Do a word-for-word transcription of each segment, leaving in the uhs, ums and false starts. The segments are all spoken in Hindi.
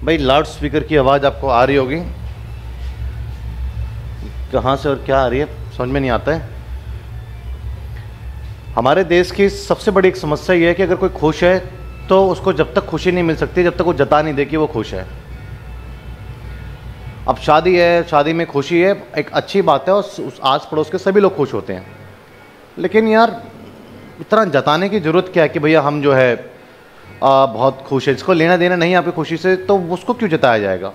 भाई लाउड स्पीकर की आवाज़ आपको आ रही होगी, कहाँ से और क्या आ रही है समझ में नहीं आता है। हमारे देश की सबसे बड़ी एक समस्या ये है कि अगर कोई खुश है तो उसको जब तक खुशी नहीं मिल सकती जब तक वो जता नहीं दे कि वो खुश है। अब शादी है, शादी में खुशी है, एक अच्छी बात है और उस आस पड़ोस के सभी लोग खुश होते हैं, लेकिन यार इतना जताने की ज़रूरत क्या है कि भैया हम जो है आ, बहुत खुश है, जिसको लेना देना नहीं आपकी खुशी से तो उसको क्यों जताया जाएगा।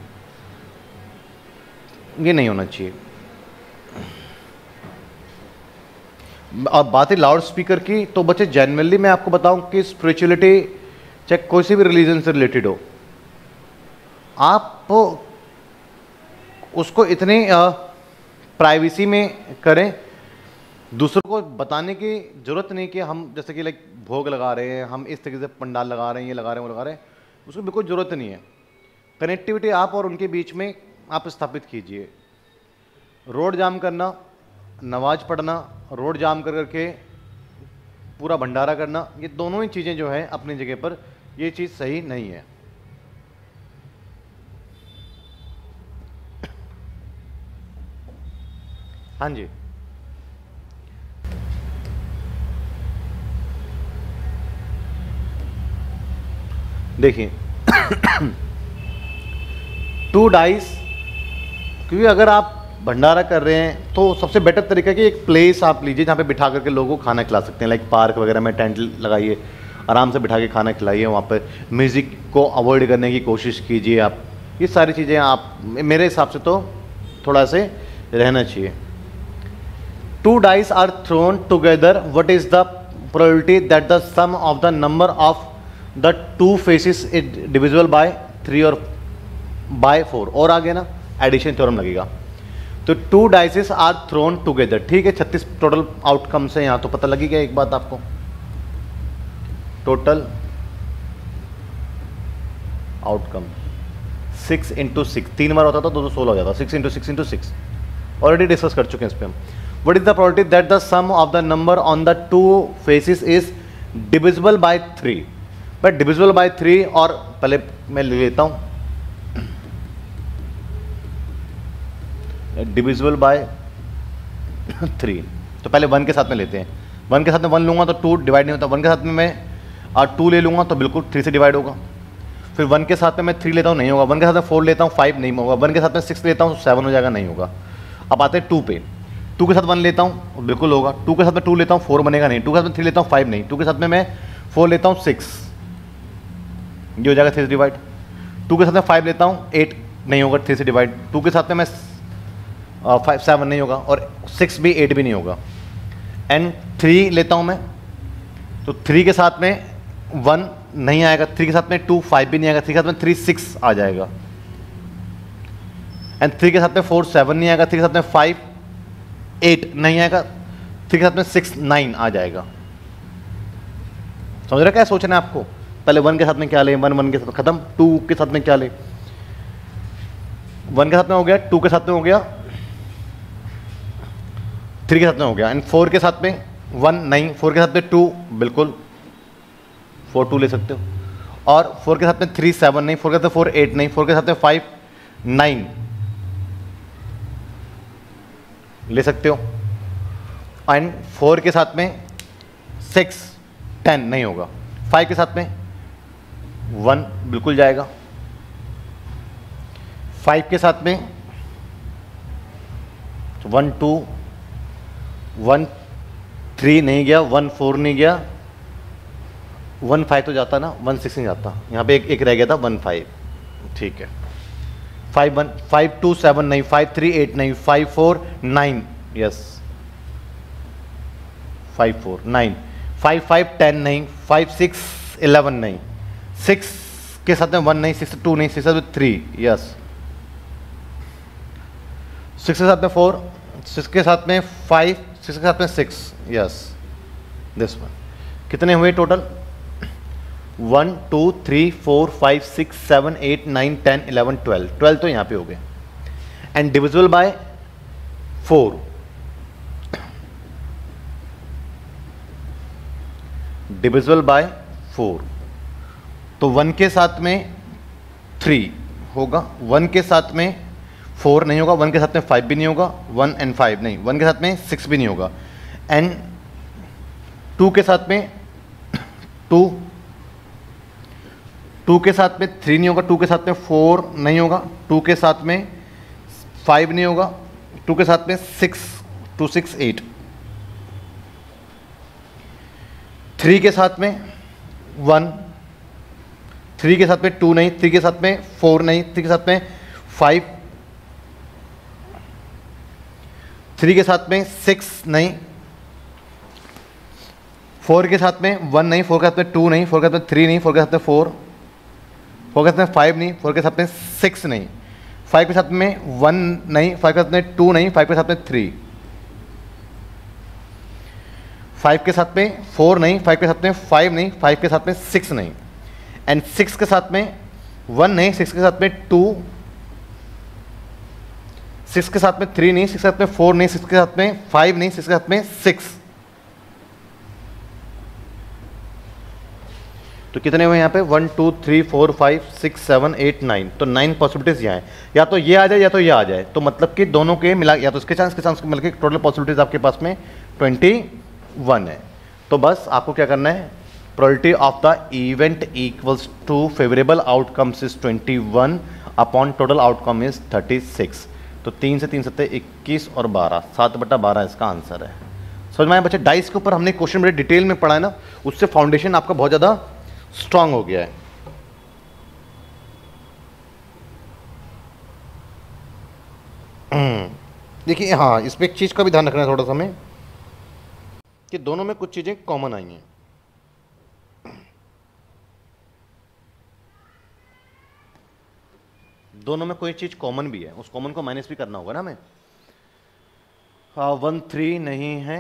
ये नहीं होना चाहिए। अब बात है लाउड स्पीकर की, तो बच्चे जनरली मैं आपको बताऊं कि स्पिरिचुअलिटी चाहे कोई सी भी रिलीजन से रिलेटेड हो, आप उसको इतनी प्राइवेसी में करें, दूसरों को बताने की ज़रूरत नहीं कि हम जैसे कि लाइक भोग लगा रहे हैं, हम इस तरीके से पंडाल लगा रहे हैं, ये लगा रहे हैं, वो लगा रहे हैं, उसको बिल्कुल ज़रूरत नहीं है। कनेक्टिविटी आप और उनके बीच में आप स्थापित कीजिए। रोड जाम करना, नमाज पढ़ना, रोड जाम कर करके पूरा भंडारा करना, ये दोनों ही चीज़ें जो हैं अपनी जगह पर, ये चीज़ सही नहीं है। हाँ जी, देखिए टू डाइस, क्योंकि अगर आप भंडारा कर रहे हैं तो सबसे बेटर तरीका है कि एक प्लेस आप लीजिए जहाँ पे बिठा करके लोगों को खाना खिला सकते हैं। लाइक पार्क वगैरह में टेंट लगाइए, आराम से बिठा के खाना खिलाइए, वहाँ पर म्यूज़िक को अवॉइड करने की कोशिश कीजिए आप। ये सारी चीज़ें आप मेरे हिसाब से तो थोड़ा से रहना चाहिए। Two dice are thrown together, what is the probability that the sum of the number of the two faces is divisible by three और बाय फोर, और आगे ना एडिशन थ्योरम लगेगा। तो two dices are thrown together, ठीक है, छत्तीस टोटल आउटकम्स है यहाँ, तो पता लगी क्या एक बात आपको, total outcome six into six, तीन बार होता था दो सौ सोलह हो जाता, six into six into six already discuss कर चुके हैं इस पर हम। What is the probability that the sum of the number on the two faces is divisible by three. But divisible by three, और पहले मैं ले लेता हूं डिविजिबल बाय थ्री, तो पहले वन के साथ में लेते हैं। वन के साथ में वन लूंगा तो टू डिवाइड नहीं होता, वन के साथ में मैं और टू ले लूंगा तो बिल्कुल थ्री से डिवाइड होगा। फिर वन के साथ में मैं थ्री लेता हूँ, नहीं होगा। वन के साथ में फोर लेता हूँ, फाइव नहीं होगा। वन के साथ में सिक्स लेता हूँ, सेवन हो जाएगा, नहीं होगा। अब आते हैं टू पे, टू के साथ वन लेता हूँ बिल्कुल होगा, टू के साथ में टू लेता हूँ फोर बनेगा नहीं, टू के साथ में थ्री लेता हूँ फाइव नहीं, टू के साथ में मैं फोर लेता हूँ सिक्स, ये हो जाएगा थ्री से डिवाइड। टू के साथ में फाइव लेता हूँ एट नहीं होगा, थ्री से डिवाइड। टू के साथ में मैं फाइव सेवन नहीं होगा, और सिक्स भी एट भी नहीं होगा। एंड थ्री लेता हूँ मैं, तो थ्री के साथ में वन नहीं आएगा, थ्री के साथ में टू फाइव भी नहीं आएगा, थ्री के साथ में थ्री सिक्स आ जाएगा। एंड थ्री के साथ में फोर सेवन नहीं आएगा, थ्री के साथ में फाइव एट नहीं आएगा, थ्री के साथ में सिक्स नाइन आ जाएगा। समझ रहे क्या सोचना है आपको? पहले वन के साथ में क्या ले, वन वन के साथ खत्म, टू के साथ में क्या ले, वन के साथ में हो गया, टू के साथ में हो गया, थ्री के साथ में हो गया, एंड फोर के साथ में वन नहीं, फोर के साथ में टू बिल्कुल, फोर टू ले सकते हो। और फोर के साथ में थ्री सेवन नहीं, फोर के साथ में फोर एट नहीं, फोर के साथ में फाइव नाइन ले सकते हो। एंड फोर के साथ में सिक्स टेन नहीं होगा, फाइव के साथ में वन बिल्कुल जाएगा, फाइव के साथ में वन टू, वन थ्री नहीं गया, वन फोर नहीं गया, वन फाइव तो जाता ना, वन सिक्स नहीं जाता, यहाँ पे एक एक रह गया था, वन फाइव, ठीक है। Five one, five two seven नहीं, फाइव थ्री एट नहीं, five four nine, yes, five four nine, five five ten नहीं, फाइव सिक्स इलेवन नहीं, सिक्स के साथ में वन नहीं, सिक्स टू नहीं, सिक्स में थ्री, यस, सिक्स के साथ में फोर, सिक्स के साथ में फाइव, सिक्स के साथ में सिक्स, यस, दिस वन। कितने हुए total? One two three four five six seven eight nine ten eleven twelve, twelve तो यहाँ पे हो गए। And divisible by four, divisible by four, तो वन के साथ में थ्री होगा, वन के साथ में फोर नहीं होगा, वन के साथ में फाइव भी नहीं होगा, वन एंड फाइव नहीं, वन के साथ में सिक्स भी नहीं होगा, एंड टू के साथ में टू, टू के साथ में थ्री नहीं होगा, टू के साथ में फोर नहीं होगा, टू के साथ में फाइव नहीं होगा, टू के साथ में six, two six eight, three के साथ में वन, थ्री के साथ में टू नहीं, थ्री के साथ में फोर नहीं, थ्री के साथ में फाइव, थ्री के साथ में सिक्स नहीं, फोर के साथ में वन नहीं, फोर के साथ में टू नहीं, फोर के साथ में थ्री नहीं, फोर के साथ में फोर, फोर के साथ में फाइव नहीं, फोर के साथ में सिक्स नहीं, फाइव के साथ में वन नहीं, फाइव के साथ में टू नहीं, फाइव के साथ में थ्री, फाइव के साथ में फोर नहीं, फाइव के साथ में फाइव नहीं, फाइव के साथ में सिक्स नहीं, एंड सिक्स के साथ में वन नहीं, सिक्स के साथ में टू, सिक्स के साथ में थ्री नहीं, सिक्स के साथ में फोर नहीं, सिक्स के साथ में फाइव नहीं, सिक्स के साथ में सिक्स। तो कितने हुए यहाँ पे? One two three four five six seven eight nine. तो नाइन पॉसिबिलिटीज यहाँ है, या तो ये आ जाए या तो ये आ जाए। तो मतलब कि दोनों के मिला, या तो इसके चांस के चांस मिलकर टोटल पॉसिबिलिटीज आपके पास में ट्वेंटी वन है। तो बस आपको क्या करना है, probability of the event equals to favourable outcomes is twenty one upon total outcome is thirty six. तो तीन से तीन सत्ते इक्कीस और बारह, सात बटा बारह इसका आंसर है। समझ में आया बच्चे? डाइस के ऊपर हमने क्वेश्चन बड़े डिटेल में पढ़ा है ना, उससे फाउंडेशन आपका बहुत ज़्यादा स्ट्रांग हो गया है। देखिए हाँ, इसमें एक चीज़ का भी ध्यान रखना है थोड़ा सा हमें, कि दोनों में कुछ चीज़ें कॉमन आई हैं। दोनों में कोई चीज़ कॉमन भी है, उस कॉमन को माइनस भी करना होगा ना हमें। वन थ्री नहीं है,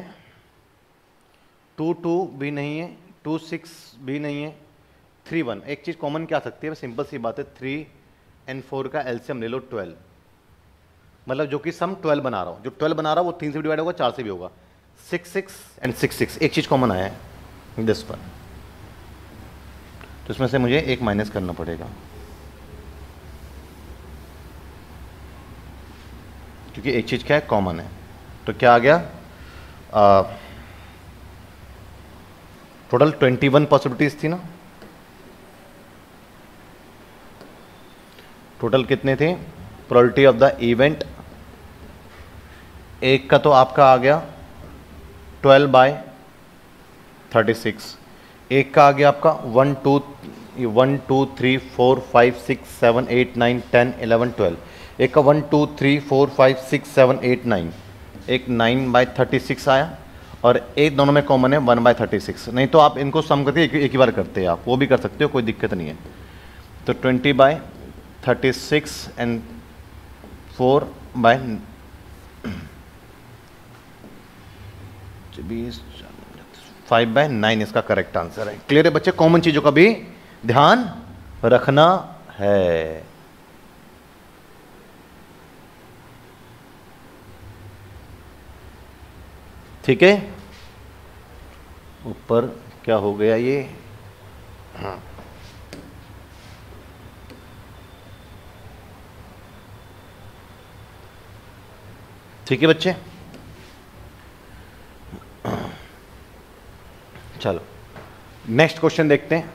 टू टू भी नहीं है, टू सिक्स भी नहीं है, थ्री वन। एक चीज़ कॉमन क्या आ सकती है? सिंपल सी बात है, थ्री एंड फोर का एलसीएम ले लो ट्वेल्व, मतलब जो कि सम ट्वेल्व बना रहा हूँ, जो ट्वेल्व बना रहा हूँ वो तीन से भी डिवाइड होगा, चार से भी होगा, six six and six six. एक चीज़ कॉमन आया है दिस पर, तो इसमें से मुझे एक माइनस करना पड़ेगा, क्योंकि एक चीज़ क्या है, कॉमन है। तो क्या आ गया, टोटल ट्वेंटी वन पॉसिबिलिटीज थी ना, टोटल कितने थे? प्रोबेबिलिटी ऑफ द इवेंट, एक का तो आपका आ गया ट्वेल्व बाय थर्टी सिक्स, एक का आ गया आपका one two one two three four five six seven eight nine ten eleven twelve, एक का one two three four five six seven eight nine, एक नाइन बाई थर्टी सिक्स आया, और एक दोनों में कॉमन है वन बाई थर्टी सिक्स। नहीं तो आप इनको सम करके एक, एक ही बार करते हैं, आप वो भी कर सकते हो, कोई दिक्कत नहीं है। तो twenty by thirty six and four by बीस, फाइव बाय नाइन इसका करेक्ट आंसर है। क्लियर है बच्चे? कॉमन चीजों का भी ध्यान रखना है। ठीक है, ऊपर क्या हो गया ये, हाँ ठीक है बच्चे, चलो नेक्स्ट क्वेश्चन देखते हैं।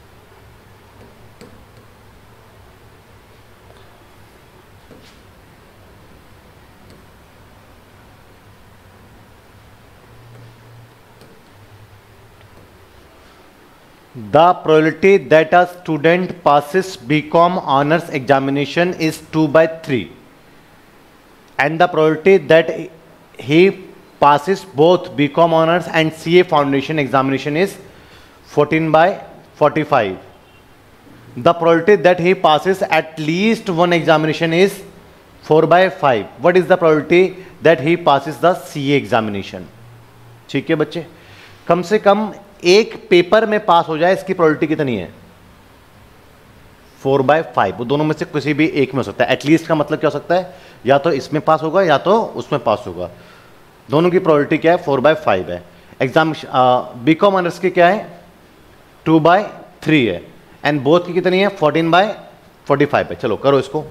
The probability that a student passes B Com honors examination is two by three, and the probability that he passes both B Com honors and C A foundation examination is fourteen by forty-five. The probability that he passes at least one examination is four by five. What is the probability that he passes the C A examination? ठीक है बच्चे, कम से कम एक पेपर में पास हो जाए, इसकी प्रोबेबिलिटी कितनी है? Four by five. वो दोनों में से किसी भी एक में हो सकता है। एटलीस्ट का मतलब क्या हो सकता है? या तो इसमें पास होगा या तो उसमें पास होगा। दोनों की प्रोबेबिलिटी क्या है? फोर बाय फाइव है। एग्जाम बी कॉम ऑनर्स की क्या है? टू बाय थ्री है, एंड बोथ की कितनी है? फोर्टीन बाय फोर्टी फाइव है। चलो करो इसको।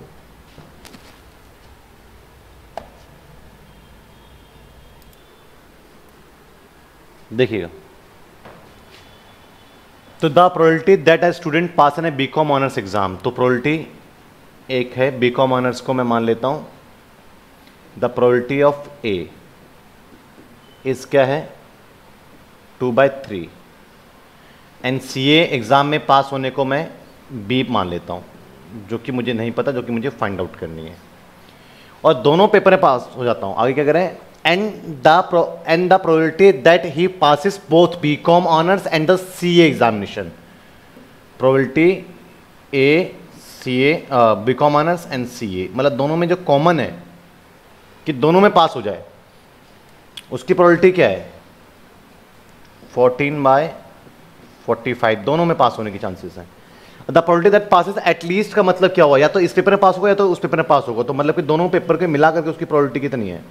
देखिएगा, तो the probability that a student pass in a BCom honours exam, तो प्रोबेबिलिटी एक है, बीकॉम ऑनर्स को मैं मान लेता हूं, द प्रोबेबिलिटी ऑफ ए इस क्या है two by three, and C A exam में पास होने को मैं बी मान लेता हूं, जो कि मुझे नहीं पता, जो कि मुझे फाइंड आउट करनी है, और दोनों पेपर में पास हो जाता हूं। आगे क्या करें, and the and the probability that he passes both BCom honours and the C A examination, probability A C A BCom honours and C A, मतलब दोनों में जो कॉमन है कि दोनों में पास हो जाए, उसकी प्रोबेबिलिटी क्या है फोर्टीन बाय फोर्टी फाइव, दोनों में पास होने की चांसेस हैं। The probability that passes at least का मतलब क्या हुआ, या तो इस पेपर में पास होगा या तो उस पेपर में पास होगा, तो मतलब कि दोनों पेपर के मिला करके उसकी प्रोबेबिलिटी कितनी है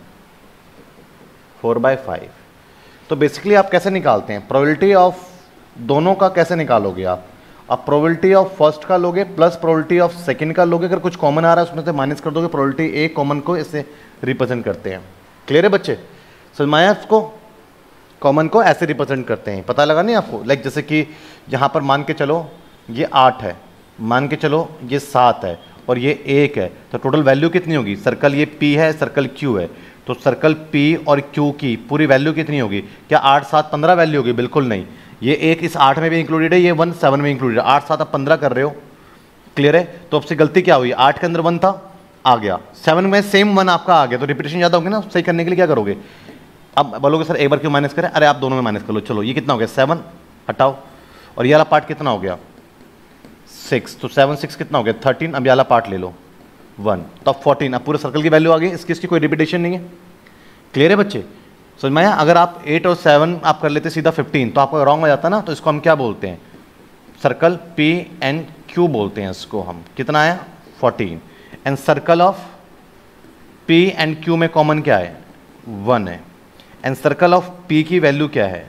फोर बाय फाइव। तो बेसिकली आप कैसे निकालते हैं प्रोबेबिलिटी ऑफ दोनों का, कैसे निकालोगे आप आप प्रोबेबिलिटी ऑफ फर्स्ट का लोगे प्लस प्रोबेबिलिटी ऑफ सेकंड का लोगे, अगर कुछ कॉमन आ रहा है उसमें से माइनस कर दोगे, प्रोबेबिलिटी ए कॉमन को इससे रिप्रेजेंट करते हैं। क्लियर है बच्चे, समझ में आया? इसको कॉमन को ऐसे रिप्रेजेंट करते हैं, पता लगा नहीं आपको? लाइक जैसे कि यहाँ पर मान के चलो ये आठ है, मान के चलो ये सात है और ये एक है, तो टोटल वैल्यू कितनी होगी? सर्कल ये P है, सर्कल Q है, तो सर्कल P और Q की पूरी वैल्यू कितनी होगी? क्या आठ सात पंद्रह वैल्यू होगी? बिल्कुल नहीं, ये एक इस आठ में भी इंक्लूडेड है, ये वन सेवन में इंक्लूडेड है, आठ सात आप पंद्रह कर रहे हो। क्लियर है? तो आपसे गलती क्या हुई, आठ के अंदर वन था, आ गया, सेवन में सेम वन आपका आ गया, तो रिपीटेशन ज़्यादा होगी ना, सही करने के लिए क्या करोगे? अब बोलोगे सर एक बार क्यों माइनस करें? अरे आप दोनों में माइनस कर लो। चलो ये कितना हो गया सेवन, हटाओ, और ये वाला पार्ट कितना हो गया सिक्स, तो सेवन सिक्स कितना हो गया थर्टीन, अब ये वाला पार्ट ले लो वन, तो अब फोर्टीन, अब पूरे सर्कल की वैल्यू आ गई, इसकी इसकी कोई रिपीटेशन नहीं है। क्लियर है बच्चे? समझ में आया? अगर आप एट और सेवन आप कर लेते सीधा फिफ्टीन तो आपको रॉन्ग हो जाता ना, तो इसको हम क्या बोलते हैं? सर्कल P एंड Q बोलते हैं इसको हम। कितना आया fourteen, and circle of P and Q में कॉमन क्या है वन है, एंड सर्कल ऑफ P की वैल्यू क्या है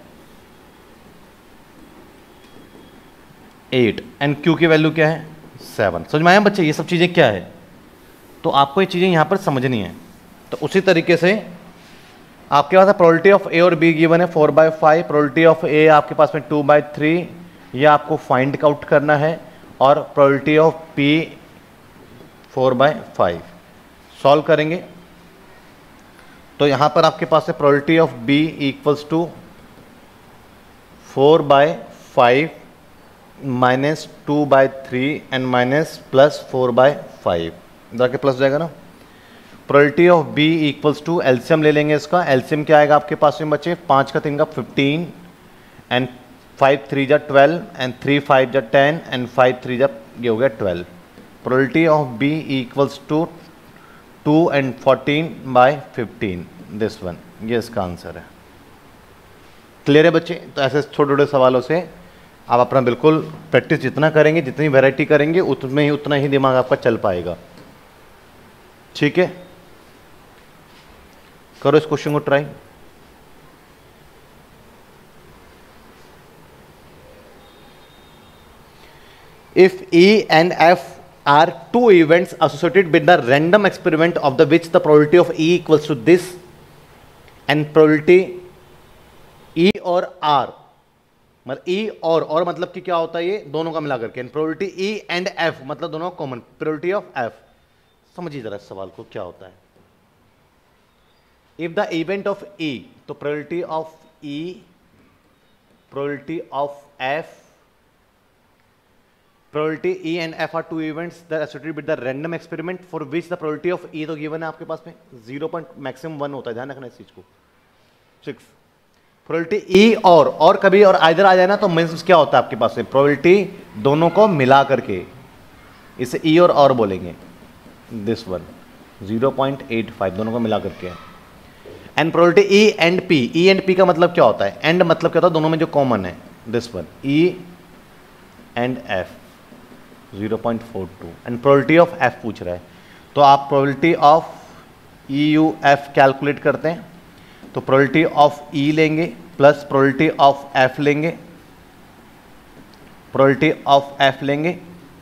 एट, एंड Q की वैल्यू क्या है सेवन। समझ में आया बच्चे? ये सब चीज़ें क्या है, तो आपको ये चीज़ें यहाँ पर समझनी है। तो उसी तरीके से आपके पास प्रोबेबिलिटी ऑफ ए और बी गिवन है four by five, probability of A आपके पास में टू बाय थ्री, ये आपको फाइंड आउट करना है, और probability of P four by five solve करेंगे। तो यहाँ पर आपके पास है probability of B equals to four by five minus two by three and minus plus four by five, जाके प्लस जाएगा ना। Probability of B equals to, LCM ले लेंगे इसका, एलसीएम क्या आएगा आपके पास में बच्चे, पाँच का तीन का फिफ्टीन, एंड फाइव थ्री जा ट्वेल्व, एंड थ्री फाइव जा टेन, एंड फाइव थ्री जा ये हो गया twelve. Probability of B equals to two and fourteen by fifteen, this one, ये इसका आंसर है। क्लियर है बच्चे? तो ऐसे छोटे छोटे सवालों से आप अपना बिल्कुल प्रैक्टिस जितना करेंगे, जितनी वैरायटी करेंगे, उतने ही उतना ही दिमाग आपका चल पाएगा। ठीक है, करो इस क्वेश्चन को try. If E and F are two events associated with the random experiment of the which the probability of E equals to this and probability E और R, मतलब E और और मतलब कि क्या होता है, ये दोनों का मिला करके, probability E and F मतलब दोनों कॉमन, probability of F। समझिए जरा इस सवाल को क्या होता है। If the event of E, तो probability of E, probability of F, probability E and F are two events that are associated with the random experiment for which the probability of E तो given है आपके पास में जीरो पॉइंट मैक्सिमम वन होता है, ध्यान रखना इस चीज को। सिक्स प्रोबेबिलिटी E और और कभी और आइदर आ जाए ना, तो मीन्स क्या होता है आपके पास में, प्रोबेबिलिटी दोनों को मिला करके इसे E और और बोलेंगे, this one zero point eight five दोनों को मिला करके। And probability E and P, E and P का मतलब क्या होता है, एंड मतलब क्या होता है दोनों में जो कॉमन है, this one E and F zero point four two, and probability of F पूछ रहा है, तो आप probability of E U F calculate करते हैं, तो प्रोबेबिलिटी ऑफ E लेंगे प्लस प्रोबेबिलिटी ऑफ F लेंगे, प्रोबेबिलिटी ऑफ F लेंगे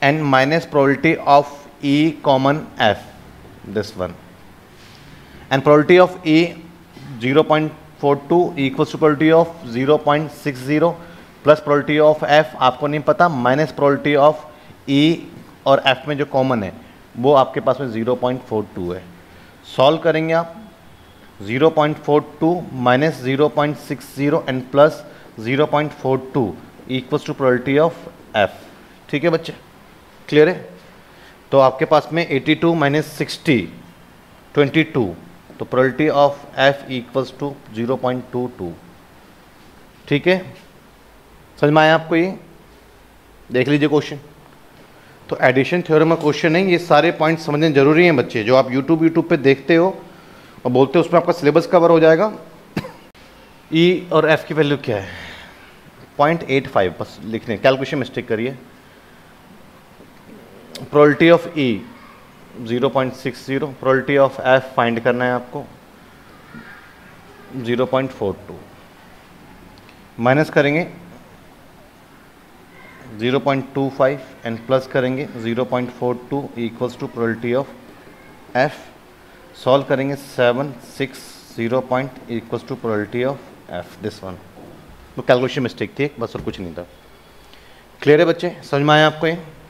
and minus probability of E common F, this one, and probability of E zero point four two equals to probability of zero point six zero plus probability of F आपको नहीं पता, माइनस probability of E और F में जो कॉमन है वो आपके पास में zero point four two है। सॉल्व करेंगे आप, zero point four two minus zero point six zero and plus zero point four two equals to probability of F। ठीक है बच्चे, क्लियर है? तो आपके पास में eighty-two माइनस सिक्सटी twenty-two, तो probability of F equals to zero point two two। ठीक है, समझ में आया आपको? ये देख लीजिए क्वेश्चन। तो एडिशन थ्योरम का क्वेश्चन है, ये सारे पॉइंट समझने जरूरी हैं बच्चे। जो आप यूट्यूब यूट्यूब पे देखते हो और बोलते हो उसमें आपका सिलेबस कवर हो जाएगा। ई e और एफ की वैल्यू क्या है? पॉइंट एट फाइव बस लिखने, कैलकुलेशन मिस्टेक करिए। Probability of E zero point six zero, probability of F find करना है आपको zero point four two, minus करेंगे zero point two five and plus करेंगे zero point four two equals to probability of F. Solve करेंगे seven six zero point equals to probability of F, this one. तो कैलकुलेशन मिस्टेक थी बस, और कुछ नहीं था। क्लियर है बच्चे, समझ में आया आपको ये?